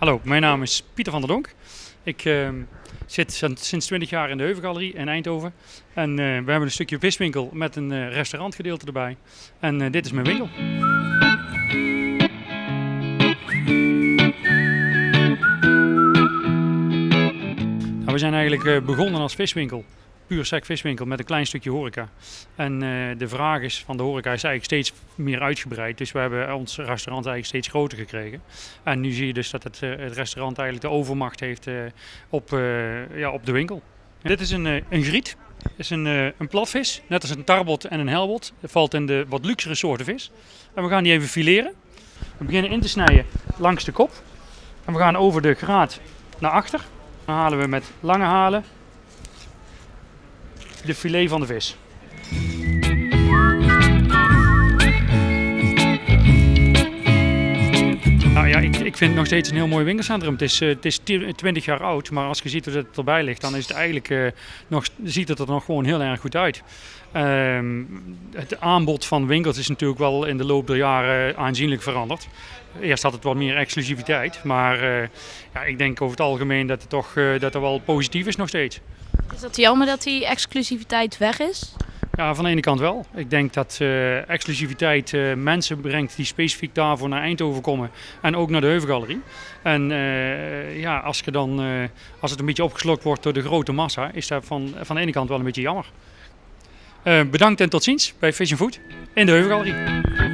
Hallo, mijn naam is Pieter van der Donk. Ik zit sinds 20 jaar in de Heuvelgalerie in Eindhoven. En we hebben een stukje viswinkel met een restaurantgedeelte erbij. En dit is mijn winkel. Nou, we zijn eigenlijk begonnen als viswinkel. Puur sec viswinkel met een klein stukje horeca. En de vraag is van de horeca is eigenlijk steeds meer uitgebreid. Dus we hebben ons restaurant eigenlijk steeds groter gekregen. En nu zie je dus dat het restaurant eigenlijk de overmacht heeft op de winkel. Dit is een griet. Het is een platvis, net als een tarbot en een helbot. Het valt in de wat luxere soorten vis. En we gaan die even fileren. We beginnen in te snijden langs de kop. En we gaan over de graat naar achter. Dan halen we met lange halen de filet van de vis. Nou ja, ik vind het nog steeds een heel mooi winkelcentrum. Het is 20 jaar oud, maar als je ziet hoe het erbij ligt, dan is het eigenlijk ziet het er nog gewoon heel erg goed uit. Het aanbod van winkels is natuurlijk wel in de loop der jaren aanzienlijk veranderd. Eerst had het wat meer exclusiviteit, maar ik denk over het algemeen dat er wel positief is nog steeds. Is dat jammer dat die exclusiviteit weg is? Ja, van de ene kant wel. Ik denk dat exclusiviteit mensen brengt die specifiek daarvoor naar Eindhoven komen en ook naar de Heuvelgalerie. En als het een beetje opgeslokt wordt door de grote massa, is dat van de ene kant wel een beetje jammer. Bedankt en tot ziens bij Fish & Food in de Heuvelgalerie.